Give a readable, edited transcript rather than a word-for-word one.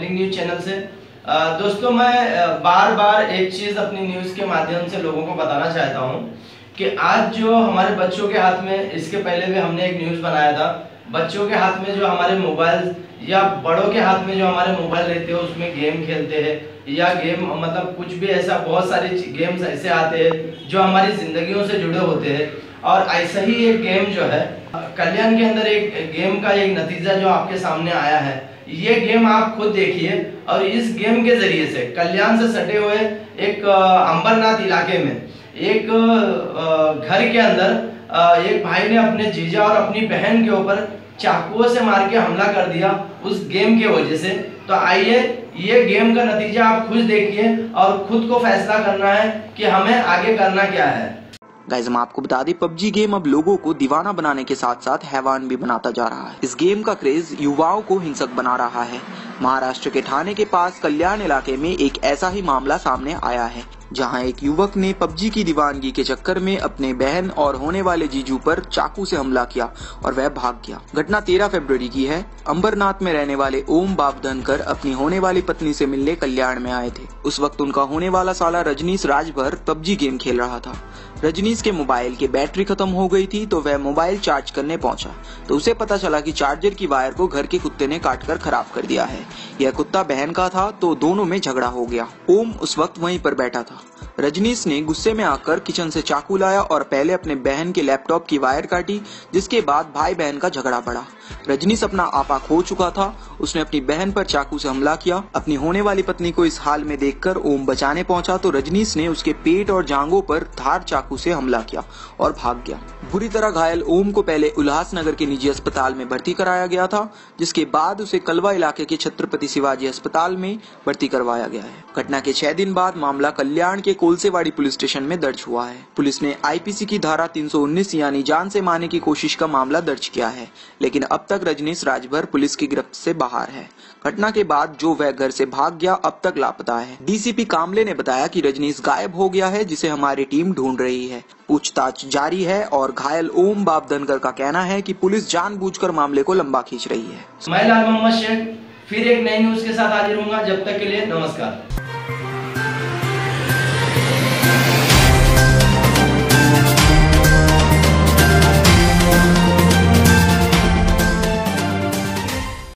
Public news channel से। दोस्तों, मैं बार बार एक चीज़ अपनी न्यूज़ के माध्यम से लोगों को बताना चाहता हूँ कि आज जो हमारे बच्चों के हाथ में, इसके पहले भी हमने एक न्यूज़ बनाया था, बच्चों के हाथ में जो हमारे मोबाइल या बड़ों के हाथ में जो हमारे मोबाइल रहते हैं उसमें गेम खेलते हैं, या गेम मतलब कुछ भी ऐसा, बहुत सारे गेम्स ऐसे आते हैं जो हमारी ज़िंदगियों से जुड़े होते हैं। और ऐसा ही एक गेम जो है कल्याण के अंदर, एक गेम का एक नतीजा जो आपके सामने आया है, ये गेम आप खुद देखिए। और इस गेम के जरिए से कल्याण से सटे हुए एक अंबरनाथ इलाके में एक घर के अंदर एक भाई ने अपने जीजा और अपनी बहन के ऊपर चाकुओं से मार के हमला कर दिया उस गेम के वजह से। तो आइए, ये गेम का नतीजा आप खुद देखिए और खुद को फैसला करना है कि हमें आगे करना क्या है। गाइस, हम आपको बता दें, पबजी गेम अब लोगों को दीवाना बनाने के साथ साथ हैवान भी बनाता जा रहा है। इस गेम का क्रेज युवाओं को हिंसक बना रहा है। महाराष्ट्र के ठाणे के पास कल्याण इलाके में एक ऐसा ही मामला सामने आया है, जहां एक युवक ने पबजी की दीवानगी के चक्कर में अपने बहन और होने वाले जीजू पर चाकू से हमला किया और वह भाग गया। घटना 13 फरवरी की है। अंबरनाथ में रहने वाले ओम बाबधनकर अपनी होने वाली पत्नी से मिलने कल्याण में आए थे। उस वक्त उनका होने वाला साला रजनीश राजभर पबजी गेम खेल रहा था। रजनीश के मोबाइल की बैटरी खत्म हो गई थी, तो वह मोबाइल चार्ज करने पहुंचा तो उसे पता चला कि चार्जर की वायर को घर के कुत्ते ने काटकर खराब कर दिया है। यह कुत्ता बहन का था, तो दोनों में झगड़ा हो गया। ओम उस वक्त वहीं पर बैठा था। रजनीश ने गुस्से में आकर किचन से चाकू लाया और पहले अपने बहन के लैपटॉप की वायर काटी, जिसके बाद भाई बहन का झगड़ा बढ़ा। रजनीश अपना आपा खो चुका था। उसने अपनी बहन पर चाकू से हमला किया। अपनी होने वाली पत्नी को इस हाल में देखकर ओम बचाने पहुंचा तो रजनीश ने उसके पेट और जांघों पर धार चाकू से हमला किया और भाग गया। बुरी तरह घायल ओम को पहले उल्लासनगर के निजी अस्पताल में भर्ती कराया गया था, जिसके बाद उसे कलवा इलाके के छत्रपति शिवाजी अस्पताल में भर्ती करवाया गया है। घटना के 6 दिन बाद मामला कल्याण के कोलसेवाड़ी पुलिस स्टेशन में दर्ज हुआ है। पुलिस ने आईपीसी की धारा 319 यानी जान से मारने की कोशिश का मामला दर्ज किया है, लेकिन अब तक रजनीश राजभर पुलिस की गिरफ्त से बाहर है। घटना के बाद जो वह घर से भाग गया, अब तक लापता है। डीसीपी कामले ने बताया कि रजनीश गायब हो गया है, जिसे हमारी टीम ढूंढ रही है। पूछताछ जारी है और घायल ओम बाबधनकर का कहना है कि पुलिस जानबूझकर मामले को लंबा खींच रही है। मैं लाल मोहम्मद शेख फिर एक नई न्यूज के साथ हाजिर हूँगा। जब तक के लिए नमस्कार।